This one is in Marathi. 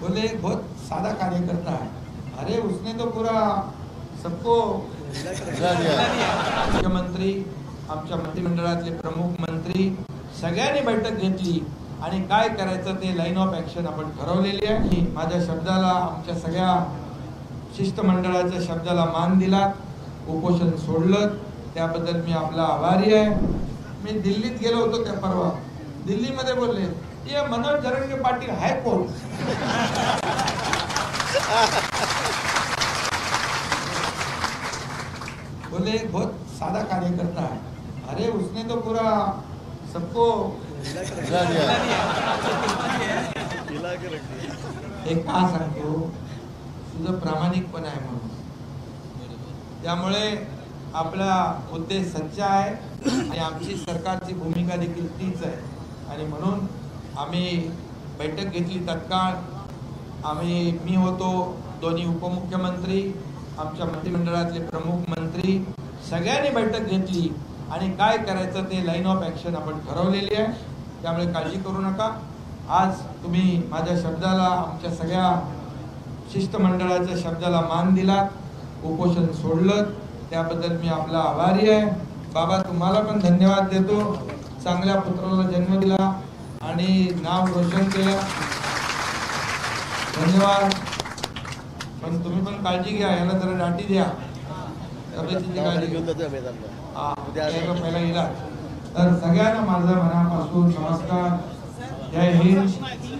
बोले एक बहुत सादा कार्यकर्ता है, अरे उसने तो पूरा सबको मुख्यमंत्री, आमच्या मंत्रिमंडळातले प्रमुख मंत्री सगळ्यांनी बैठक घेतली आणि काय करायचं ते लाईन ऑफ ऍक्शन आपण ठरवलेली आहे। माझ्या शब्दाला, आमच्या सगळ्या शिष्टमंडळाच्या शब्दाला मान दिला, उपोषण सोडलं, त्याबद्दल मी आपला आभारी आहे। मी दिल्लीत गेलो होतो त्या परवा, दिल्लीमध्ये बोलले ये मनोज जरंगे पाटील है कौन? बोले एक बहुत सादा कार्यकर्ता है, अरे उसने तो पूरा सबको एक का सांगतो, तुझं प्रामाणिकपण आहे म्हणून, त्यामुळे आपला उद्देश सच्चा आहे आणि आमची सरकारची भूमिका देखील तीच आहे। आणि म्हणून आम्ही बैठक घेतली तत्काळ। मी होतो, दोन्ही उपमुख्यमंत्री, आमच्या मंत्रिमंडळातले प्रमुख मंत्री सगळ्यांनी बैठक घेतली आणि काय करायचं ते लाईन ऑफ ऍक्शन आपण ठरवलेली आहे। त्यामुळे काळजी करू नका। आज तुम्ही माझ्या शब्दाला, आमच्या सगळ्या शिष्टमंडळाच्या शब्दाला मान दिला, उपोषण सोडलं, त्याबद्दल मी आपला आभारी आहे। बाबा तुम्हाला पण धन्यवाद देतो, चांगल्या पुत्राला जन्म दिला आणि नाव रोशन केलं, धन्यवाद। पण तुम्ही पण काळजी घ्या, याला जरा दाटी द्या, तब्येतीची काळजी घ्या पहिला इलाज। तर सगळ्यांना माझा मनापासून नमस्कार, जय हिंद।